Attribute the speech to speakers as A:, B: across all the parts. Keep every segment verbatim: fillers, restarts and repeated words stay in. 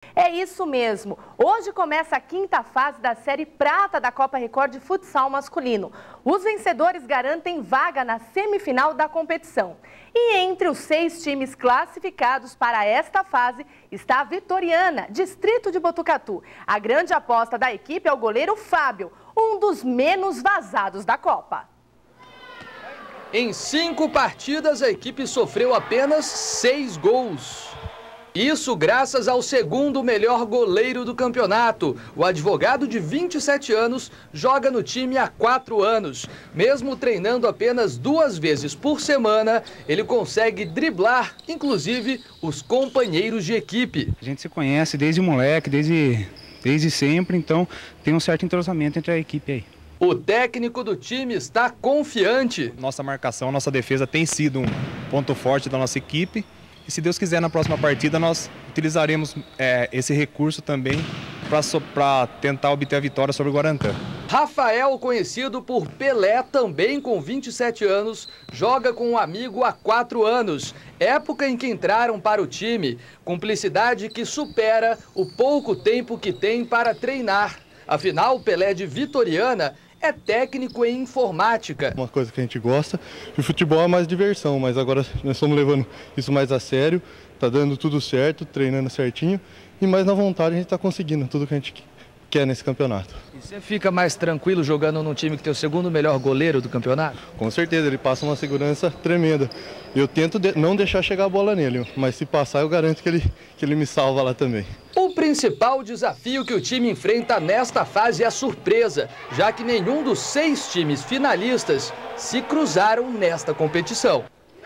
A: É isso mesmo. Hoje começa a quinta fase da Série Prata da Copa Record de Futsal Masculino. Os vencedores garantem vaga na semifinal da competição. E entre os seis times classificados para esta fase está a Vitoriana, distrito de Botucatu. A grande aposta da equipe é o goleiro Fábio, um dos menos vazados da Copa.
B: Em cinco partidas, a equipe sofreu apenas seis gols. Isso graças ao segundo melhor goleiro do campeonato. O advogado de vinte e sete anos joga no time há quatro anos. Mesmo treinando apenas duas vezes por semana, ele consegue driblar, inclusive, os companheiros de equipe.
C: A gente se conhece desde moleque, desde, desde sempre, então tem um certo entrosamento entre a equipe aí.
B: O técnico do time está confiante.
D: Nossa marcação, nossa defesa tem sido um ponto forte da nossa equipe. E se Deus quiser, na próxima partida nós utilizaremos é, esse recurso também para tentar obter a vitória sobre o Guarantã.
B: Rafael, conhecido por Pelé, também com vinte e sete anos, joga com um amigo há quatro anos. Época em que entraram para o time. Cumplicidade que supera o pouco tempo que tem para treinar. Afinal, Pelé de Vitoriana é técnico em informática.
E: Uma coisa que a gente gosta, o futebol é mais diversão, mas agora nós estamos levando isso mais a sério, tá dando tudo certo, treinando certinho e mais na vontade a gente está conseguindo tudo que a gente quer nesse campeonato.
B: E você fica mais tranquilo jogando num time que tem o segundo melhor goleiro do campeonato?
E: Com certeza, ele passa uma segurança tremenda. Eu tento de não deixar chegar a bola nele, mas se passar eu garanto que ele, que ele me salva lá também.
B: O principal desafio que o time enfrenta nesta fase é a surpresa, já que nenhum dos seis times finalistas se cruzaram nesta competição.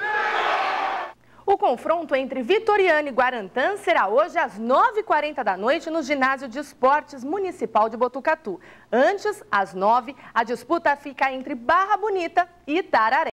A: O confronto entre Vitoriana e Guarantã será hoje às nove e quarenta da noite no Ginásio de Esportes Municipal de Botucatu. Antes, às nove, a disputa fica entre Barra Bonita e Itararé.